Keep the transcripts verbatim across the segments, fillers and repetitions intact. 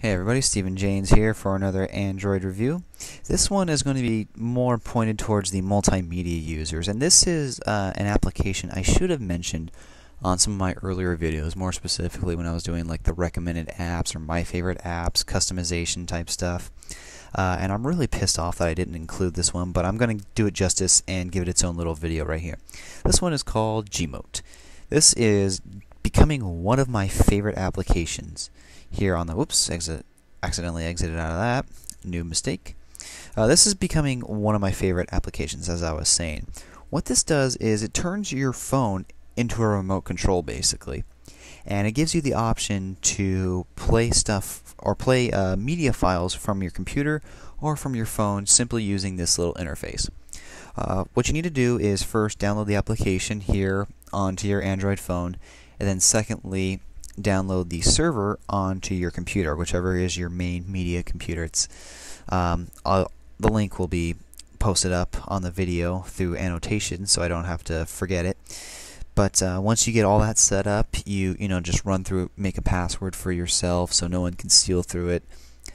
Hey everybody, Stephen Janes here for another Android review. This one is going to be more pointed towards the multimedia users, and this is uh, an application I should have mentioned on some of my earlier videos, more specifically when I was doing like the recommended apps or my favorite apps, customization type stuff. Uh, and I'm really pissed off that I didn't include this one, but I'm going to do it justice and give it its own little video right here. This one is called GMote. This is becoming one of my favorite applications here on the, whoops, exit, accidentally exited out of that, new mistake. Uh, this is becoming one of my favorite applications, as I was saying. What this does is it turns your phone into a remote control, basically, and it gives you the option to play stuff or play uh, media files from your computer or from your phone simply using this little interface. Uh, what you need to do is first download the application here onto your Android phone, and then secondly download the server onto your computer, whichever is your main media computer. It's um, I'll, the link will be posted up on the video through annotation, so I don't have to forget it. But uh, once you get all that set up, you you know just run through, make a password for yourself so no one can steal through it,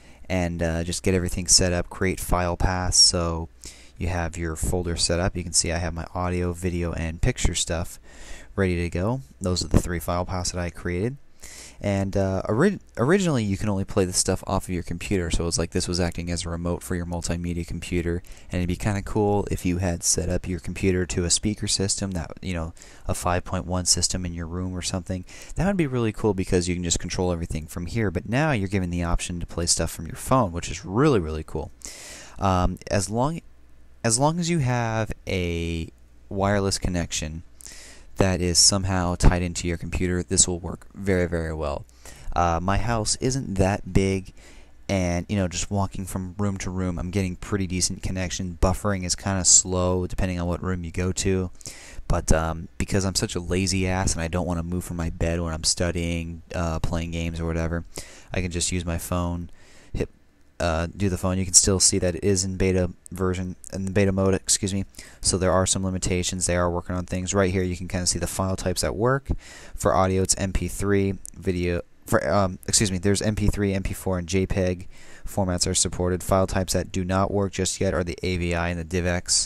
and uh, just get everything set up. Create file paths so you have your folder set up. You can see I have my audio, video, and picture stuff ready to go. Those are the three file paths that I created. And uh, ori originally you can only play this stuff off of your computer, so it's like this was acting as a remote for your multimedia computer, and it'd be kind of cool if you had set up your computer to a speaker system, that you know, a five point one system in your room or something. That would be really cool because you can just control everything from here, but now you're given the option to play stuff from your phone, which is really, really cool. Um, as long, as long as you have a wireless connection that is somehow tied into your computer, this will work very, very well. Uh, my house isn't that big, and you know, just walking from room to room, I'm getting pretty decent connection. Buffering is kind of slow depending on what room you go to, but um, because I'm such a lazy ass and I don't want to move from my bed when I'm studying, uh, playing games or whatever, I can just use my phone, hit Uh, do the phone. You can still see that it is in beta version, in beta mode, excuse me, so there are some limitations. They are working on things. Right here you can kind of see the file types at work. For audio it's M P three, video, for um, excuse me, there's M P three, M P four, and JPEG formats are supported. File types that do not work just yet are the A V I and the DivX.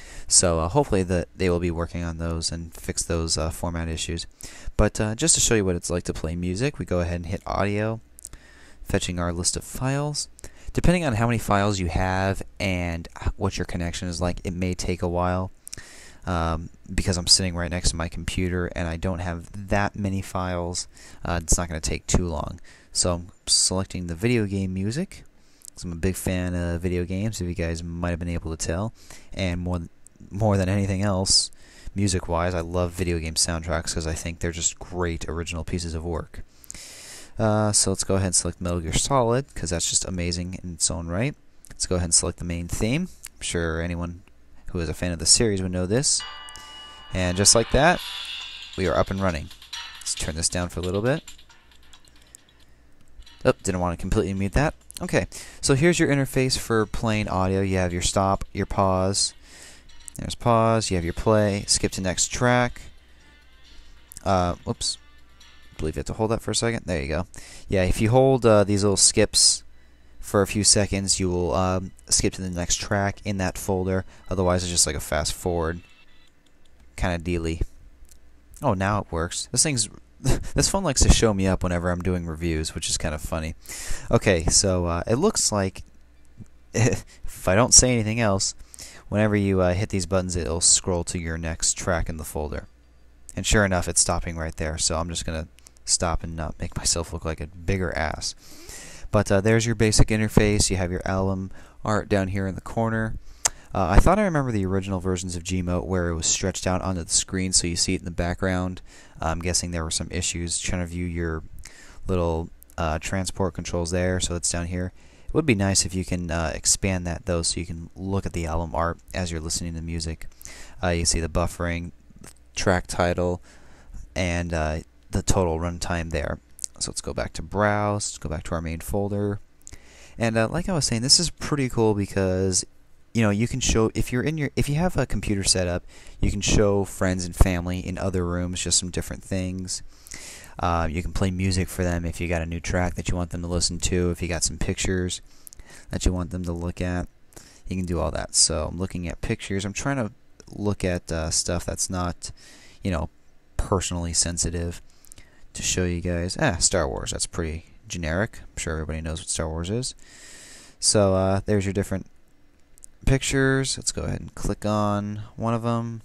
So uh, hopefully the, they will be working on those and fix those uh, format issues. But uh, just to show you what it's like to play music, we go ahead and hit audio, fetching our list of files. Depending on how many files you have and what your connection is like, it may take a while um, because I'm sitting right next to my computer and I don't have that many files. Uh, it's not going to take too long. So I'm selecting the video game music, because I'm a big fan of video games, if you guys might have been able to tell. And more, more than anything else, music-wise, I love video game soundtracks because I think they're just great original pieces of work. Uh, so let's go ahead and select Metal Gear Solid, because that's just amazing in its own right. Let's go ahead and select the main theme. I'm sure anyone who is a fan of the series would know this. And just like that, we are up and running. Let's turn this down for a little bit. Oh, didn't want to completely mute that. Okay, so here's your interface for playing audio. You have your stop, your pause. There's pause. You have your play, skip to next track. Uh, whoops. I believe you have to hold that for a second. There you go. Yeah, if you hold uh, these little skips for a few seconds, you will um, skip to the next track in that folder. Otherwise, it's just like a fast forward kind of dealy. Oh, now it works. This thing's this phone likes to show me up whenever I'm doing reviews, which is kind of funny. Okay, so uh, it looks like if I don't say anything else, whenever you uh, hit these buttons, it'll scroll to your next track in the folder. And sure enough, it's stopping right there. So I'm just gonna stop and not make myself look like a bigger ass. But uh, there's your basic interface. You have your album art down here in the corner. Uh, I thought I remember the original versions of GMote where it was stretched out onto the screen so you see it in the background. Uh, I'm guessing there were some issues trying to view your little uh, transport controls there, so it's down here. It would be nice if you can uh, expand that though, so you can look at the album art as you're listening to music. Uh, you see the buffering, track title, and uh, the total runtime there. So let's go back to browse, let's go back to our main folder. And uh, like I was saying, this is pretty cool because you know you can show, if you're in your if you have a computer set up, you can show friends and family in other rooms just some different things. Uh, you can play music for them if you got a new track that you want them to listen to, if you got some pictures that you want them to look at. You can do all that. So I'm looking at pictures. I'm trying to look at uh, stuff that's not, you know, personally sensitive to show you guys. Ah, Star Wars. That's pretty generic. I'm sure everybody knows what Star Wars is. So uh, there's your different pictures. Let's go ahead and click on one of them.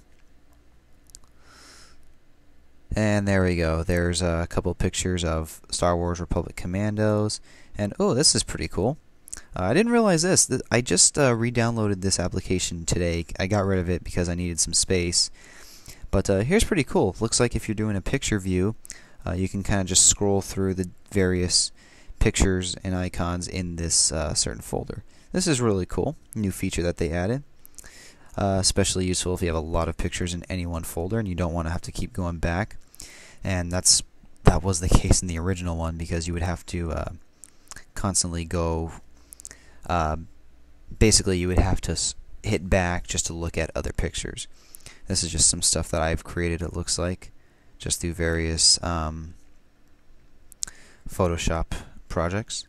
And there we go. There's a couple of pictures of Star Wars Republic Commandos. And oh, this is pretty cool. Uh, I didn't realize this. I just uh, re-downloaded this application today. I got rid of it because I needed some space. But uh, here's pretty cool. Looks like if you're doing a picture view, uh, you can kind of just scroll through the various pictures and icons in this uh, certain folder. This is really cool. New feature that they added. Uh, especially useful if you have a lot of pictures in any one folder and you don't want to have to keep going back. And that's that was the case in the original one, because you would have to uh, constantly go. Uh, basically, you would have to s hit back just to look at other pictures. This is just some stuff that I've created. It looks like just through various um, Photoshop projects.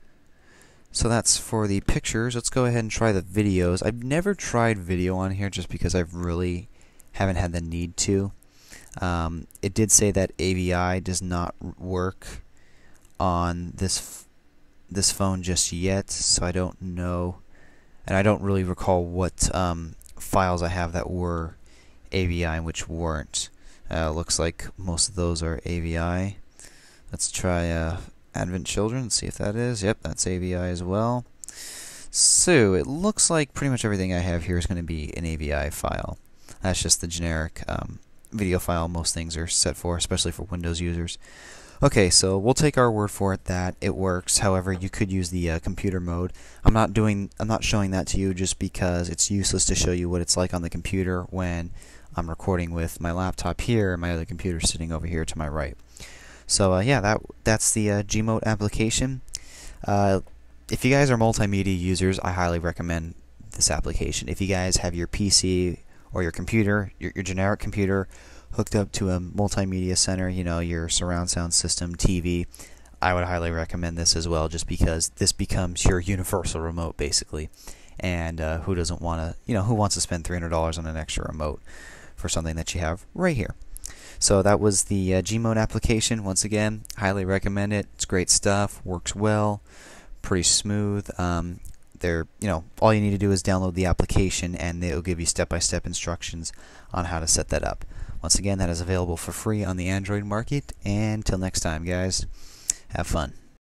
So that's for the pictures. Let's go ahead and try the videos. I've never tried video on here just because I really haven't had the need to. Um, it did say that A V I does not work on this f this phone just yet, so I don't know, and I don't really recall what um, files I have that were A V I and which weren't. Uh, looks like most of those are A V I. Let's try uh, Advent Children, see if that is. Yep, that's A V I as well. So it looks like pretty much everything I have here is going to be an A V I file. That's just the generic um, video file most things are set for, especially for Windows users. Okay, so we'll take our word for it that it works. However, you could use the uh, computer mode. I'm not doing, I'm not showing that to you just because it's useless to show you what it's like on the computer when I'm recording with my laptop here and my other computer sitting over here to my right. So uh, yeah, that that's the uh, GMote application. Uh, if you guys are multimedia users, I highly recommend this application. If you guys have your P C or your computer, your, your generic computer, hooked up to a multimedia center, you know, your surround sound system, T V, I would highly recommend this as well, just because this becomes your universal remote, basically. And uh, who doesn't want to, you know, who wants to spend three hundred dollars on an extra remote for something that you have right here? So that was the uh, GMote application. Once again, highly recommend it. It's great stuff, works well, pretty smooth. Um, They're, you know, all you need to do is download the application and it'll give you step-by-step instructions on how to set that up. Once again, that is available for free on the Android market. And until next time, guys, have fun.